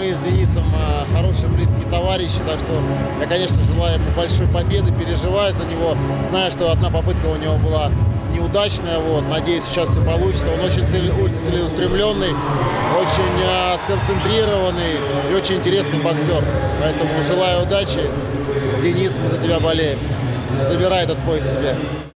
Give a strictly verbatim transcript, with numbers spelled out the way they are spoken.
Мы с Денисом хорошие, близкие товарищи, так что я, конечно, желаю ему большой победы, переживаю за него, знаю, что одна попытка у него была неудачная, вот, надеюсь, сейчас все получится. Он очень целеустремленный, очень а, сконцентрированный и очень интересный боксер, поэтому желаю удачи. Денис, мы за тебя болеем. Забирай этот пояс себе.